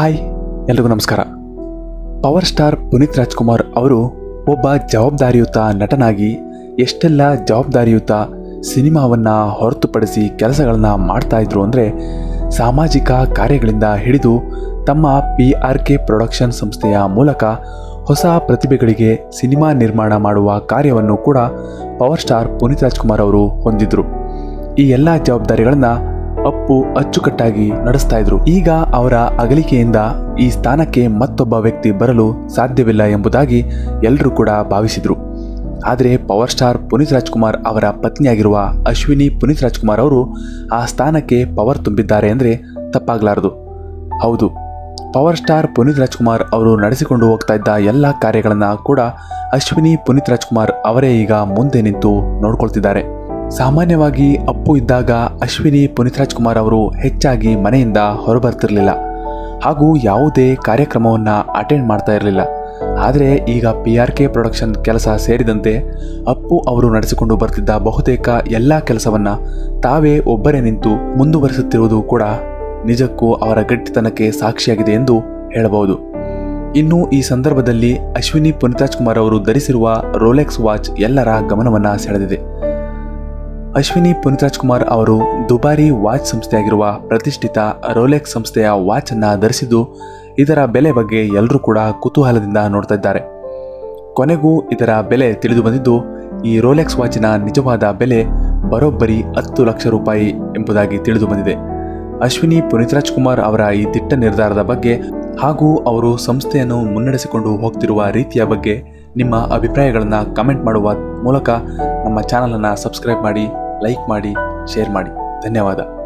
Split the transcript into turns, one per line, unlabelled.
Hi, ಎಲ್ರಿಗೂ ನಮಸ್ಕಾರ. Power star Puneeth Rajkumar ಅವರು ಒಬ್ಬ ಜವಾಬ್ದಾರಿಯುತ ನಟನಾಗಿ ಎಷ್ಟೆಲ್ಲ ಜವಾಬ್ದಾರಿಯುತ ಸಿನಿಮಾವನ್ನು ಹೊರತುಪಡಿಸಿ ಕೆಲಸಗಳನ್ನು ಮಾಡ್ತಾ ಇದ್ರು ಅಂದರೆ, ಸಾಮಾಜಿಕ ಕಾರ್ಯಗಳಿಂದ ಹಿಡಿದು ತಮ್ಮ PRK ಪ್ರೊಡಕ್ಷನ್ ಸಂಸ್ಥೆಯ ಮೂಲಕ ಹೊಸ ಪ್ರತಿಭೆಗಳಿಗೆ ಸಿನಿಮಾ ನಿರ್ಮಾಣ ಮಾಡುವ ಕಾರ್ಯವನ್ನು ಕೂಡ ಪವರ್ ಸ್ಟಾರ್ ಪುನೀತ್ ರಾಜ್ಕುಮಾರ್ ಅವರು ಹೊಂದಿದ್ರು. ಈ ಎಲ್ಲ ಜವಾಬ್ದಾರಿಗಳನ್ನು ಅಪ್ಪು ಅಚ್ಚುಕಟ್ಟಾಗಿ ನಡೆಸ್ತಾ ಇದ್ರು. ಈಗ ಅವರ ಅಗಲಿಕೆಯಿಂದ ಈ ಸ್ಥಾನಕ್ಕೆ ಮತ್ತೊಬ್ಬ ವ್ಯಕ್ತಿ ಬರಲು ಸಾಧ್ಯವಿಲ್ಲ ಎಂಬುದಾಗಿ ಎಲ್ಲರೂ ಕೂಡ ಭಾವಿಸಿದ್ರು. ಆದರೆ ಪವರ್ ಸ್ಟಾರ್ ಪುನೀತ್ ರಾಜ್ಕುಮಾರ್ ಅವರ ಪತ್ನಿಯಾಗಿರುವ ಅಶ್ವಿನಿ ಪುನೀತ್ ರಾಜ್ಕುಮಾರ್ ಅವರು ಆ ಸ್ಥಾನಕ್ಕೆ ಪವರ್ ತುಂಬಿದ್ದಾರೆ ಅಂದರೆ ತಪ್ಪಾಗಲಾರದು. ಹೌದು, ಪವರ್ ಸ್ಟಾರ್ ಪುನೀತ್ ರಾಜ್ಕುಮಾರ್ ಅವರು ನಡೆಸಿಕೊಂಡು ಹೋಗ್ತಾ ಇದ್ದ ಎಲ್ಲ ಕಾರ್ಯಗಳನ್ನು ಕೂಡ ಅಶ್ವಿನಿ ಪುನೀತ್ ರಾಜ್ಕುಮಾರ್ ಅವರೇ ಈಗ ಮುಂದೆ ನಿಂತು ನೋಡ್ಕೊಳ್ತಿದ್ದಾರೆ. ಸಾಮಾನ್ಯವಾಗಿ ಅಪ್ಪು ಇದ್ದಾಗ ಅಶ್ವಿನಿ ಪುನೀತ್ ರಾಜ್ಕುಮಾರ್ ಅವರು ಹೆಚ್ಚಾಗಿ ಮನೆಯಿಂದ ಹೊರಬರ್ತಿರಲಿಲ್ಲ ಹಾಗೂ ಯಾವುದೇ ಕಾರ್ಯಕ್ರಮವನ್ನು ಅಟೆಂಡ್ ಮಾಡ್ತಾ ಇರಲಿಲ್ಲ. ಆದರೆ ಈಗ PRK ಪ್ರೊಡಕ್ಷನ್ ಕೆಲಸ ಸೇರಿದಂತೆ ಅಪ್ಪು ಅವರು ನಡೆಸಿಕೊಂಡು ಬರ್ತಿದ್ದ ಬಹುತೇಕ ಎಲ್ಲ ಕೆಲಸವನ್ನು ತಾವೇ ಒಬ್ಬರೇ ನಿಂತು ಮುಂದುವರಿಸುತ್ತಿರುವುದು ಕೂಡ ನಿಜಕ್ಕೂ ಅವರ ಗಟ್ಟಿತನಕ್ಕೆ ಸಾಕ್ಷಿಯಾಗಿದೆ ಎಂದು ಹೇಳಬಹುದು. ಇನ್ನು ಈ ಸಂದರ್ಭದಲ್ಲಿ ಅಶ್ವಿನಿ ಪುನೀತ್ ರಾಜ್ಕುಮಾರ್ ಅವರು ಧರಿಸಿರುವ ರೋಲೆಕ್ಸ್ ವಾಚ್ ಎಲ್ಲರ ಗಮನವನ್ನು ಸೆಳೆದಿದೆ. ಅಶ್ವಿನಿ ಪುನೀತ್ ರಾಜ್ಕುಮಾರ್ ಅವರು ದುಬಾರಿ ವಾಚ್ ಸಂಸ್ಥೆಯಾಗಿರುವ ಪ್ರತಿಷ್ಠಿತ ರೋಲೆಕ್ಸ್ ಸಂಸ್ಥೆಯ ವಾಚನ್ನು ಧರಿಸಿದ್ದು, ಇದರ ಬೆಲೆ ಬಗ್ಗೆ ಎಲ್ಲರೂ ಕೂಡ ಕುತೂಹಲದಿಂದ ನೋಡ್ತಾ ಇದ್ದಾರೆ. ಕೊನೆಗೂ ಇದರ ಬೆಲೆ ತಿಳಿದು ಬಂದಿದ್ದು, ಈ ರೋಲೆಕ್ಸ್ ವಾಚಿನ ನಿಜವಾದ ಬೆಲೆ ಬರೋಬ್ಬರಿ 10 ಲಕ್ಷ ರೂಪಾಯಿ ಎಂಬುದಾಗಿ ತಿಳಿದು ಬಂದಿದೆ. ಅಶ್ವಿನಿ ಪುನೀತ್ ರಾಜ್ಕುಮಾರ್ ಅವರ ಈ ದಿಟ್ಟ ನಿರ್ಧಾರದ ಬಗ್ಗೆ ಹಾಗೂ ಅವರು ಸಂಸ್ಥೆಯನ್ನು ಮುನ್ನಡೆಸಿಕೊಂಡು ಹೋಗ್ತಿರುವ ರೀತಿಯ ಬಗ್ಗೆ ನಿಮ್ಮ ಅಭಿಪ್ರಾಯಗಳನ್ನು ಕಮೆಂಟ್ ಮಾಡುವ ಮೂಲಕ ನಮ್ಮ ಚಾನಲನ್ನು ಸಬ್ಸ್ಕ್ರೈಬ್ ಮಾಡಿ, ಲೈಕ್ ಮಾಡಿ, ಶೇರ್ ಮಾಡಿ. ಧನ್ಯವಾದ.